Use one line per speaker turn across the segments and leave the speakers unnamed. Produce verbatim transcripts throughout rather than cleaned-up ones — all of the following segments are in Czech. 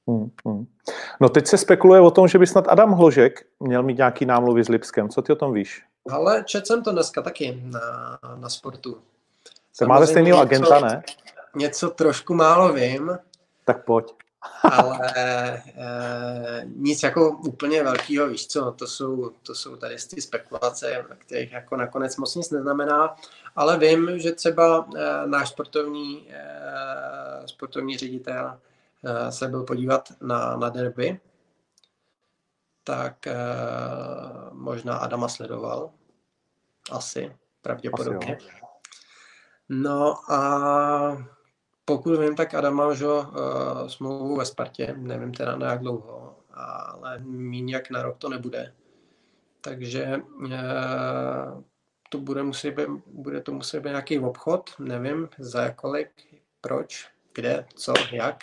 Hmm, hmm. No teď se spekuluje o tom, že by snad Adam Hložek měl mít nějaký námluvy s Lipskem. Co ty o tom víš?
Ale četl jsem to dneska taky na, na Sportu.
To máte stejného agenta, ne?
Něco trošku málo vím.
Tak pojď.
Ale e, nic jako úplně velkého, víš co, to jsou, to jsou tady ty spekulace, kterých jako nakonec moc nic neznamená, ale vím, že třeba e, náš sportovní, e, sportovní ředitel e, se byl podívat na, na derby, tak e, možná Adama sledoval, asi, pravděpodobně. Asi no a pokud vím, tak Adam má uh, smlouvu ve Spartě, nevím teda na jak dlouho, ale míň jak na rok to nebude. Takže uh, to bude, muset být, bude to muset být nějaký obchod, nevím za kolik, proč, kde, co, jak.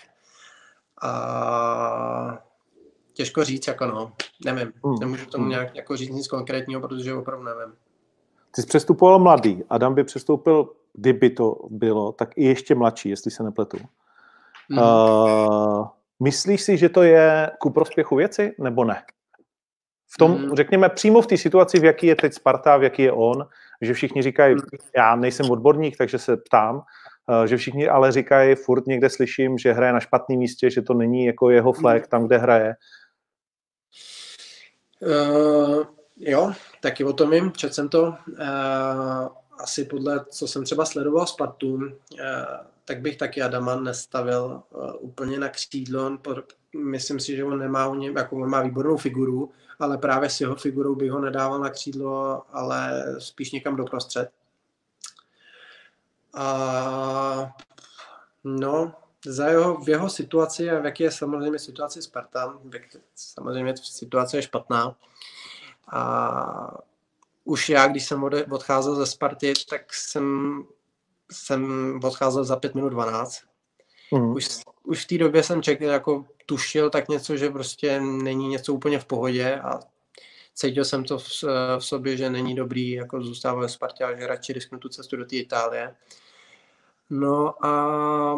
A těžko říct, jako no, nevím, hmm. nemůžu tomu nějak jako říct nic konkrétního, protože opravdu nevím.
Ty jsi přestupoval mladý, Adam by přestoupil, kdyby to bylo, tak i ještě mladší, jestli se nepletu. Mm. Uh, myslíš si, že to je ku prospěchu věci, nebo ne? V tom, mm. řekněme, přímo v té situaci, v jaký je teď Sparta, v jaký je on, že všichni říkají, mm. já nejsem odborník, takže se ptám, uh, že všichni ale říkají, furt někde slyším, že hraje na špatném místě, že to není jako jeho flag mm. tam, kde hraje.
Uh, jo, taky o tom vím, četl jsem to. Uh, asi podle, co jsem třeba sledoval Spartu, uh, tak bych taky Adama nestavil uh, úplně na křídlo. Myslím si, že on nemá, jako on má výbornou figuru, ale právě s jeho figurou bych ho nedával na křídlo, ale spíš někam doprostřed. A no, za jeho, v jeho situaci a v jaké je samozřejmě situace Sparta, samozřejmě situace je špatná. A už já, když jsem odcházel ze Sparty, tak jsem, jsem odcházel za pět minut dvanáct. Mm. Už, už v té době jsem čekal, jako tušil tak něco, že prostě není něco úplně v pohodě a cítil jsem to v, v sobě, že není dobrý jako zůstávat ve Spartě a že radši risknu tu cestu do té Itálie. No a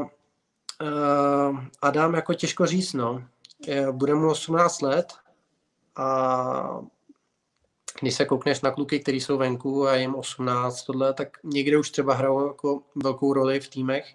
uh, Adam jako těžko říct, no. Bude mu osmnáct let a když se koukneš na kluky, kteří jsou venku a jim osmnáct, tohle, tak někde už třeba hrajou jako velkou roli v týmech,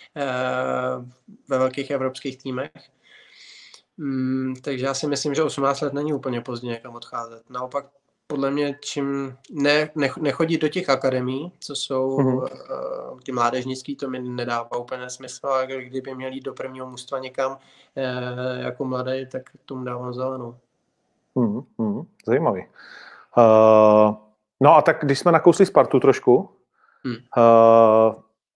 ve velkých evropských týmech. Mm, takže já si myslím, že osmnáct let není úplně pozdě někam odcházet. Naopak, podle mě, čím ne, ne, nechodit do těch akademií, co jsou mm-hmm. uh, ty mládežnický, to mi nedává úplně smysl, a kdyby měl jít do prvního mužstva někam uh, jako mladý, tak tomu dávám zelenou.
Mm, mm, zajímavý. Uh, no a tak, když jsme nakousli Spartu trošku, hmm. uh,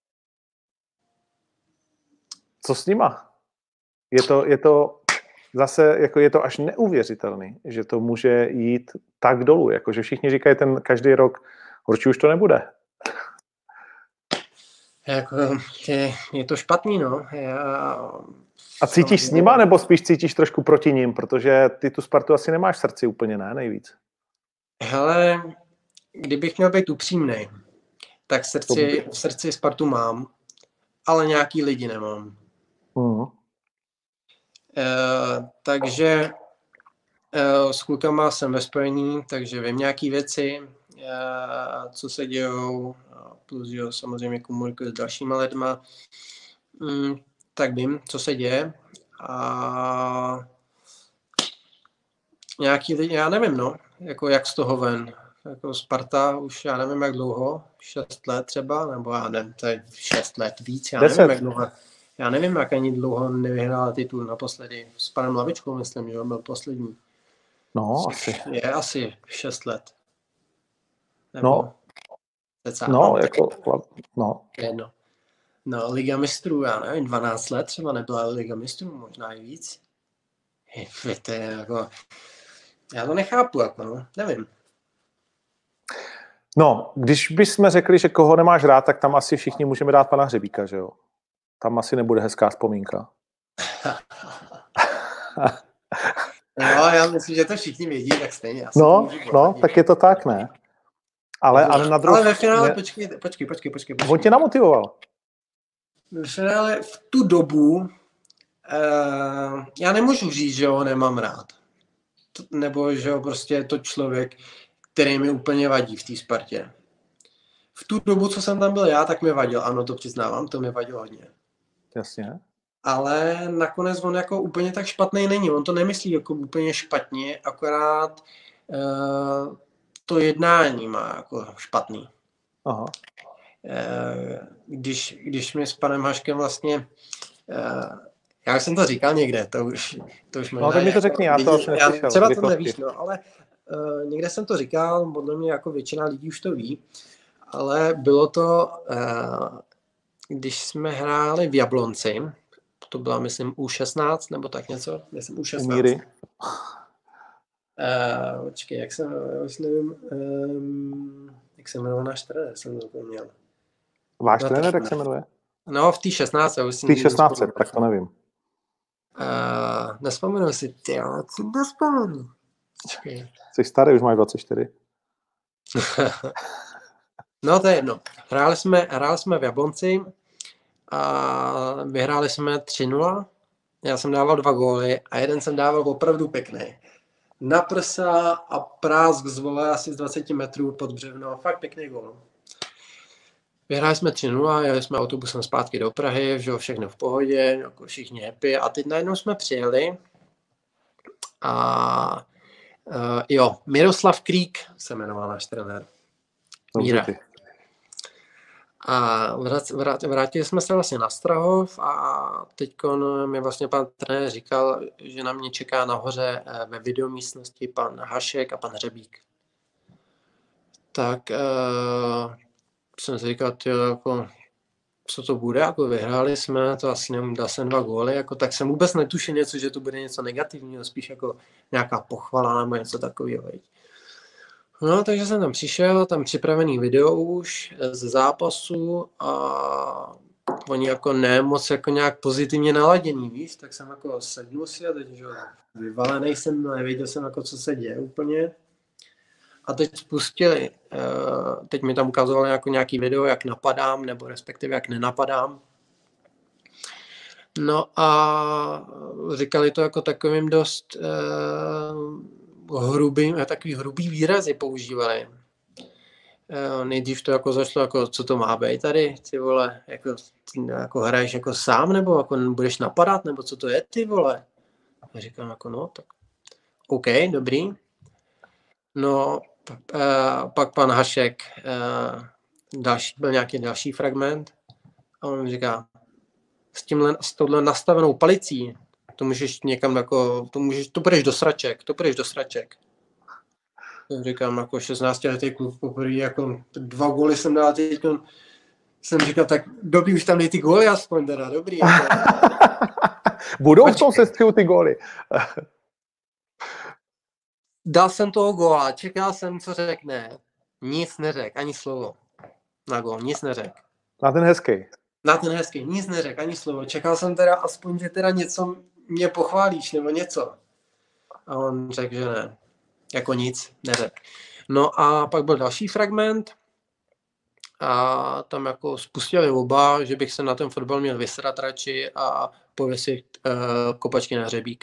co s nima? Je to, je to zase, jako je to až neuvěřitelný, že to může jít tak dolů, jakože všichni říkají ten každý rok, určitě už to nebude.
Jako, je, je to špatný, no. Já...
A cítíš s nima, nebo spíš cítíš trošku proti ním, protože ty tu Spartu asi nemáš v srdci úplně, ne, nejvíc?
Hele, kdybych měl být upřímnej, tak v srdci, v srdci Spartu mám, ale nějaký lidi nemám. Uh-huh. E, takže e, s klukama jsem ve spojení, takže vím nějaký věci, e, co se dějou, plus jo, samozřejmě komunikuju s dalšíma lidma, mm, tak vím, co se děje. A nějaký lidi, já nevím, no, jako jak z toho ven. Jako Sparta už já nevím jak dlouho, šest let třeba, nebo já nevím, to je šest let víc, já nevím jak dlouho. Já nevím, jak ani dlouho nevyhrála titul naposledy. S panem Lavičkou, myslím, že on byl poslední.
No, asi.
Je asi šest let.
Nebo no, no, jako, no.
Jedno. No, Liga mistrů, já nevím, dvanáct let třeba nebyla Liga mistrů, možná i víc. To je jako... Já to nechápu, jako, no, nevím.
No, když bychom řekli, že koho nemáš rád, tak tam asi všichni můžeme dát pana Hřebíka, že jo? Tam asi nebude hezká vzpomínka.
No, já myslím, že to všichni vědí, tak stejně. Já
no, no, tak je to tak, ne? Ale,
no,
ale na druhou...
Ale ve finále, ne... počkej, počkej, počkej, počkej, počkej.
On tě namotivoval.
Ve finále v tu dobu Uh, já nemůžu říct, že ho nemám rád. To, nebo že ho prostě je to člověk, který mi úplně vadí v té Spartě. V tu dobu, co jsem tam byl já, tak mi vadil. Ano, to přiznávám, to mi vadilo hodně.
Jasně.
Ale nakonec on jako úplně tak špatný není. On to nemyslí jako úplně špatně, akorát uh, to jednání má jako špatný.
Aha.
Uh, když, když mi s panem Haškem vlastně uh, já jsem to říkal někde, to už, to už možná...
No, tak mi to řekni, já to asi neslyšel.
Já, třeba to nevíš, no, ale uh, někde jsem to říkal, podle mě jako většina lidí už to ví, ale bylo to, uh, když jsme hráli v Jablonci, to byla, myslím, U šestnáct, nebo tak něco, myslím U šestnáct.
Míry.
Uh, počkej, jak jsem, já už nevím, um, jak se jmenoval náš trenér, jsem zapomněl.
Váš no, trenér, jak se jmenuje?
No, v té šestnáct.
V té šestnáct, tak to nevím.
Uh, nespomenu si, ty, já si nespomenu.
Jsi starý, už máš dvacet čtyři.
No to je jedno. Hráli jsme, hráli jsme v Jablonci a vyhráli jsme tři nula. Já jsem dával dva góly a jeden jsem dával opravdu pěkný. Na prsa a prásk z vole asi z dvacet metrů pod břevno. Fakt pěkný gól. Vyhráli jsme tři nula, jeli jsme autobusem zpátky do Prahy, že všechno v pohodě, jako všichni happy. A teď najednou jsme přijeli a uh, jo, Miroslav Krík se jmenoval náš trenér. Míra. A vrát, vrát, vrátili jsme se vlastně na Strahov a teď mi vlastně pan trenér říkal, že na mě čeká nahoře ve videomístnosti pan Hašek a pan Hřebík. Tak uh, jsem si říkal, tyjo, jako, co to bude, jako vyhráli jsme, to asi nevím, dal jsem dva góly, jako, tak jsem vůbec netušil něco, že to bude něco negativního, spíš jako nějaká pochvala nebo něco takového. No, takže jsem tam přišel, tam připravený video už ze zápasu a oni jako ne moc jako nějak pozitivně naladěný, víš, tak jsem jako sednul si a teď, že vyvalenej jsem, nevěděl jsem jako, co se děje úplně. A teď spustili, teď mi tam ukazovali jako nějaký video, jak napadám, nebo respektive jak nenapadám. No a říkali to jako takovým dost uh, hrubým, takový hrubý výrazy používali. Uh, nejdřív to jako zašlo, jako co to má být tady, ty vole, jako, jako hraješ jako sám, nebo jako budeš napadat, nebo co to je, ty vole. A říkám jako no, tak OK, dobrý. No, Uh, pak pan Hašek, uh, další, byl nějaký další fragment a on mi říká, s tímhle, s touhle nastavenou palicí, to můžeš někam jako, to můžeš, to půjdeš do sraček, to půjdeš do sraček. Já říkám, jako šestnáctiletý kluk poprvé, jako dva góly jsem dal teď, jsem říkal, tak dobrý, už tam dej ty góly aspoň teda, dobrý. Jako.
Budou v tom sestřihu ty góly.
Dal jsem toho góla, čekal jsem, co řekne. Nic neřek, ani slovo. Na gól, nic neřek.
Na ten hezký.
Na ten hezký, nic neřek, ani slovo. Čekal jsem teda aspoň, že teda něco mě pochválíš, nebo něco. A on řekl, že ne. Jako nic, neřek. No a pak byl další fragment a tam jako spustili oba, že bych se na ten fotbal měl vysrat radši a pověsit uh, kopačky na hřebík.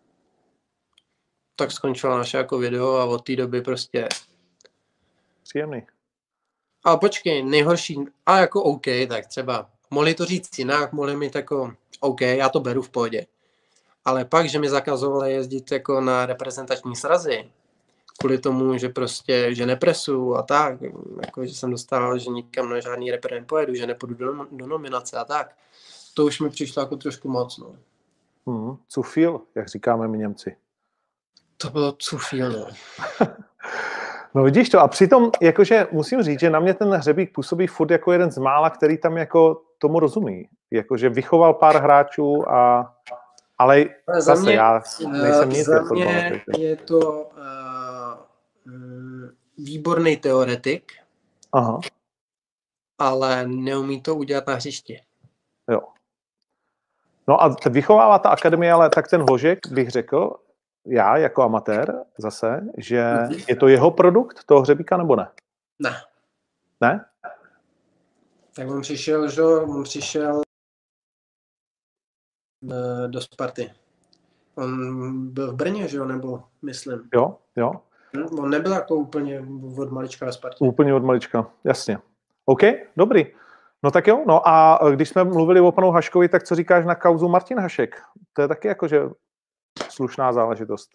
Tak skončilo naše jako video a od té doby prostě...
Příjemný.
Ale počkej, nejhorší, a jako OK, tak třeba mohli to říct jinak, mohli mít jako OK, já to beru v pohodě. Ale pak, že mi zakazovali jezdit jako na reprezentační srazy, kvůli tomu, že prostě, že nepresu a tak, jako že jsem dostal, že nikam na žádný repre nepojedu, že nepůjdu do, do nominace a tak, to už mi přišlo jako trošku moc, no.
Hmm, zu viel, jak říkáme my Němci.
To bylo zu viel, no.
No vidíš to, a přitom, jakože musím říct, že na mě ten Hřebík působí furt jako jeden z mála, který tam jako tomu rozumí. Jakože vychoval pár hráčů, a, ale
za
zase
mě,
já nejsem nic.
Za mě je to uh, výborný teoretik,
aha,
ale neumí to udělat na hřišti.
Jo. No a vychovává ta akademie, ale tak ten Hožek bych řekl, já jako amatér zase, že je to jeho produkt, toho Hřebíka, nebo ne?
Ne.
Ne?
Tak on přišel, že on přišel do Sparty. On byl v Brně, že jo, nebo myslím.
Jo, jo.
Hm, on nebyl jako úplně od malička ve Spartě.
Úplně od malička, jasně. OK, dobrý. No tak jo, no a když jsme mluvili o panu Haškovi, tak co říkáš na kauzu Martin Hašek? To je taky jakože slušná záležitost.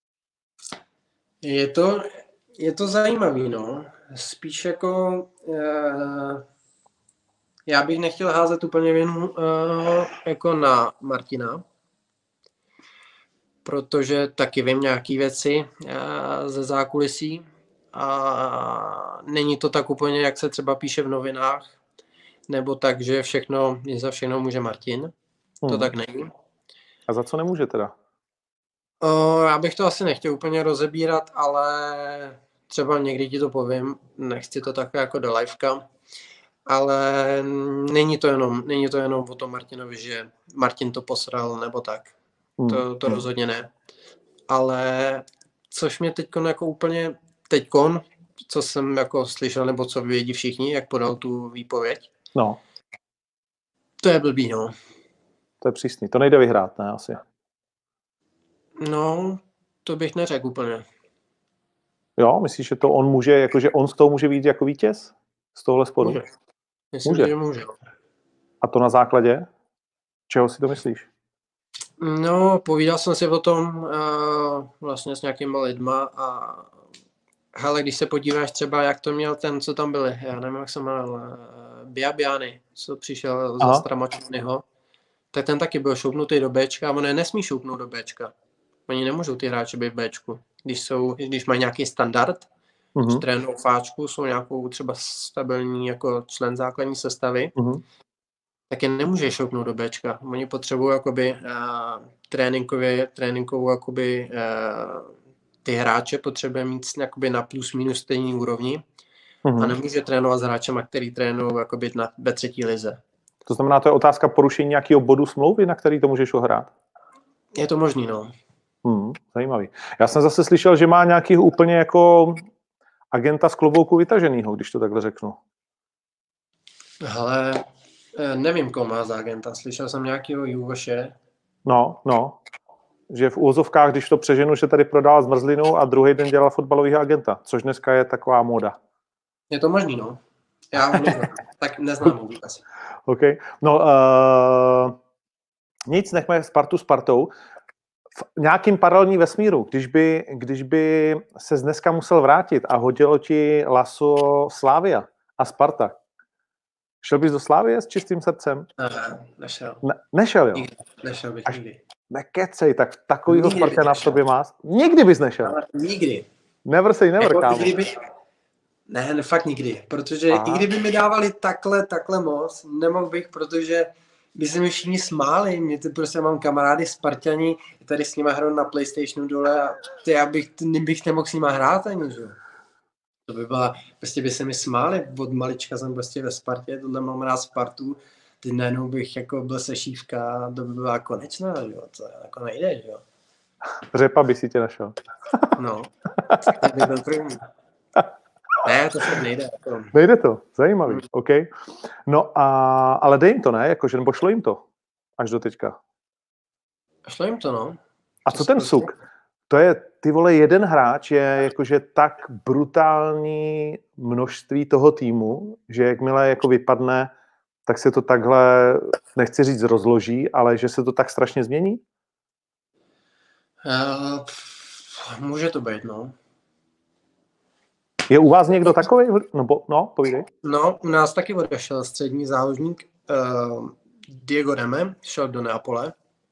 Je to, je to zajímavý, no. Spíš jako uh, já bych nechtěl házet úplně vinu uh, jako na Martina, protože taky vím nějaký věci uh, ze zákulisí a není to tak úplně, jak se třeba píše v novinách, nebo tak, že všechno, za všechno může Martin. Hmm. To tak není.
A za co nemůže teda?
Uh, já bych to asi nechtěl úplně rozebírat, ale třeba někdy ti to povím, nechci to takhle jako do liveka, ale není to jenom, není to jenom o tom Martinovi, že Martin to posral nebo tak. Hmm. To, to rozhodně ne. Ale což mě teďkon jako úplně teďkon, co jsem jako slyšel, nebo co vědí všichni, jak podal tu výpověď.
No.
To je blbý, no.
To je přísný. To nejde vyhrát, ne, asi.
No, to bych neřekl úplně.
Jo, myslíš, že to on může, jakože on z toho může být jako vítěz? Z tohohle sporu?
Může. Myslím,
může.
že může.
A to na základě? Čeho si to myslíš?
No, povídal jsem si o tom uh, vlastně s nějakýma lidma a hele, když se podíváš třeba, jak to měl ten, co tam byli, já nevím, jak se jmenoval, uh, Biabiany, co přišel Aha. za Stramačonyho, tak ten taky byl šoupnutý do Bčka a on je nesmí šoupnout do Bčka. Oni nemůžou ty hráči být v Bčku. Když, jsou, když mají nějaký standard, uh-huh. trénují fáčku, jsou nějakou třeba stabilní jako člen základní sestavy, uh-huh. tak je nemůže šoupnout do Bčka. Oni potřebují jakoby uh, tréninkově, tréninkovou jakoby uh, ty hráče potřebuje mít jakoby na plus minus stejný úrovni uh-huh. a nemůže trénovat s hráčema, který trénují jakoby na, ve třetí lize.
To znamená, to je otázka porušení nějakého bodu smlouvy, na který to můžeš ohrát?
Je to možný, no.
Hmm, zajímavý. Já jsem zase slyšel, že má nějaký úplně jako agenta z klobouku vytaženýho, když to takhle řeknu.
Hele, nevím, koho má za agenta. Slyšel jsem nějakého Jugoše.
No, no. Že v úvozovkách, když to přeženu, že tady prodal zmrzlinu a druhý den dělal fotbalového agenta, což dneska je taková móda.
Je to možný, no. Já ho neznám. Tak neznám vůbec.
OK. No, uh, nic, nechme Spartu Spartou. V nějakým paralelní vesmíru, když by, když by se dneska musel vrátit a hodilo ti laso Slavia a Sparta, šel bys do Slavie s čistým srdcem?
Ne, nešel.
Ne, nešel, jo?
Nikdy. Nešel bych
Až
nikdy.
Nekecej, tak takovýho Spartana v sobě máš? Nikdy bys nešel?
Ale nikdy.
Never say never,
jako,
kámo.
Kdyby... Ne, ne, fakt nikdy. Protože Aha. i kdyby mi dávali takhle, takhle moc, nemohl bych, protože by se mi všichni smáli. Mě to prostě mám kamarády Spartani, tady s nima hraju na PlayStationu dole a ty, já bych, bych nemohl s nima hrát ani, že? To by byla, prostě by se mi smáli. Od malička jsem prostě ve Spartě, tohle mám rád Spartu, ty najednou bych jako byl sešívka, to by byla konečná, jo? To jako nejde, jo?
Řepa by si tě našel.
No, to by byl první. Ne, to fakt nejde. Jako.
Nejde to, zajímavý, hmm. OK. No a, ale dej jim to, ne? Jakože, nebo šlo jim to až do teďka?
Šlo jim to, no.
A co ten Suk? To je, ty vole, jeden hráč je jakože tak brutální množství toho týmu, že jakmile jako vypadne, tak se to takhle, nechci říct rozloží, ale že se to tak strašně změní?
Uh, může to být, no.
Je u vás někdo takový? No, no, povídej.
No, u nás taky odešel střední záložník uh, Diego Deme, šel do Neapole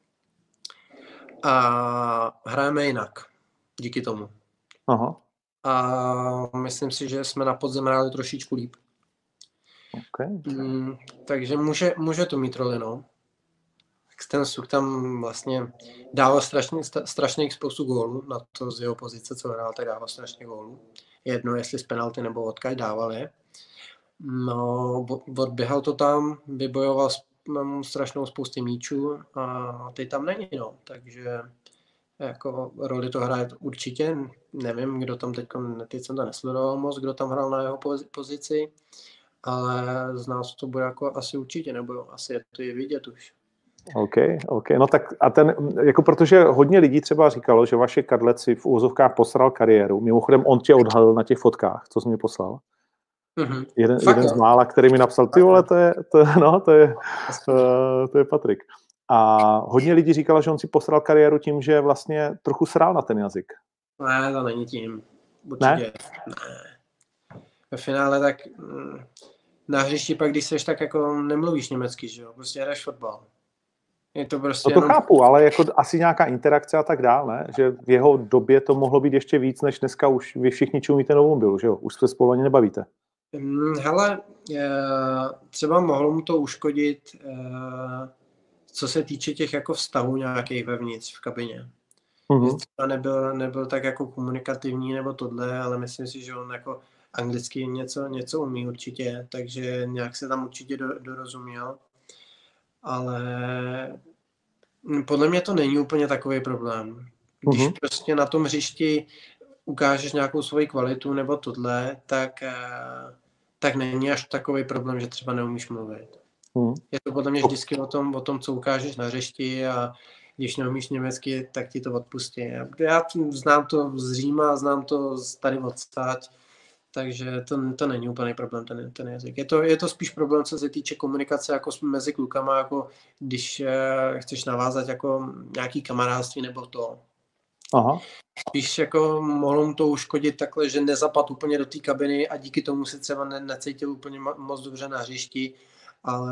a hrajeme jinak díky tomu.
Aha.
A myslím si, že jsme na podzem hráli trošičku líp.
Okay.
Mm, takže může, může to mít roli, no. Ten Suk tam vlastně dával strašně, strašných spoustu gólů na to z jeho pozice, co hrál, tak dával strašně gólů. Jedno, jestli z penalty nebo odkud dával je. No, odběhal to tam, vybojoval strašnou spoustu míčů a teď tam není, no. Takže jako roli to hraje určitě. Nevím, kdo tam teď, teď jsem to nesledoval moc, kdo tam hrál na jeho pozici, ale z nás to bude jako asi určitě, nebo asi je to je vidět už.
OK, OK. No tak a ten, jako protože hodně lidí třeba říkalo, že Vašek Kadlec si v uvozovkách posral kariéru. Mimochodem on tě odhalil na těch fotkách, co jsi mi poslal.
Mm-hmm.
Jeden,
Fakt,
jeden
jo?
z mála, který mi napsal, ty vole, to je, to, no, to je, uh, to je Patrik. A hodně lidí říkalo, že on si posral kariéru tím, že vlastně trochu srál na ten jazyk.
Ne, to není tím. Určitě. Ne? ne. Ve finále tak mm, na hřišti pak, když seš, tak jako nemluvíš německy, že jo? Prostě hraješ fotbal. Je to prostě
No to
jenom...
chápu, ale jako asi nějaká interakce a tak dál, ne? Že v jeho době to mohlo být ještě víc, než dneska už vy všichni čumíte novou mobilu, že jo? Už se spolu ani nebavíte.
Hele, třeba mohlo mu to uškodit, co se týče těch jako vztahů nějakých vevnitř v kabině. Mm-hmm. Třeba nebyl, nebyl tak jako komunikativní nebo tohle, ale myslím si, že on jako anglicky něco, něco umí určitě, takže nějak se tam určitě do, dorozuměl. Ale podle mě to není úplně takový problém. Když mm-hmm. prostě na tom hřišti ukážeš nějakou svoji kvalitu nebo tohle, tak, tak není až takový problém, že třeba neumíš mluvit. Mm. Je to podle mě vždycky o tom, o tom, co ukážeš na hřišti, a když neumíš německy, tak ti to odpustí. Já znám to z Říma, znám to tady odstať, takže to, to není úplný problém, ten, ten jazyk. Je to, je to spíš problém, co se týče komunikace jako mezi klukama, jako když uh, chceš navázat jako nějaký kamarádství nebo to.
Aha.
Spíš jako mohlo mu to uškodit takhle, že nezapad úplně do té kabiny a díky tomu se třeba ne, necítil úplně moc dobře na hřišti, ale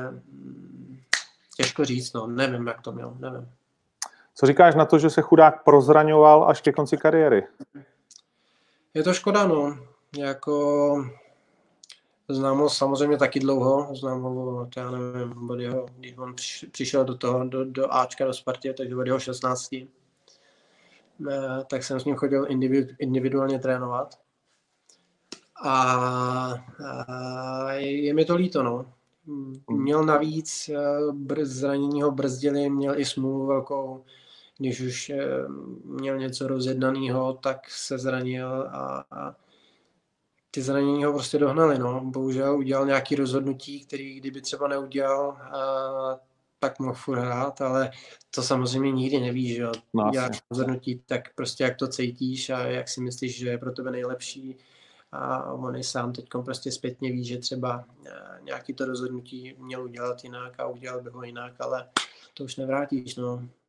těžko říct, no, nevím, jak to měl, nevím.
Co říkáš na to, že se chudák prozraňoval až ke konci kariéry?
Je to škoda, no. Jako znám ho samozřejmě taky dlouho, znám ho, já nevím, od jeho, když on přišel do toho, do, do Ačka, do Spartě, takže od jeho šestnácti. Tak jsem s ním chodil individuálně trénovat. A, a je mi to líto, no. Měl navíc brz, zranění ho brzdili, měl i smůlu velkou. Když už měl něco rozjednaného, tak se zranil a, a ty zranění ho prostě dohnali, no. Bohužel udělal nějaké rozhodnutí, který kdyby třeba neudělal, a, tak mohl furt hrát, ale to samozřejmě nikdy nevíš, že jo.
No,
děláš rozhodnutí, tak prostě jak to cítíš a jak si myslíš, že je pro tebe nejlepší. A on i sám teď prostě zpětně ví, že třeba nějaký to rozhodnutí měl udělat jinak a udělal by ho jinak, ale to už nevrátíš, no.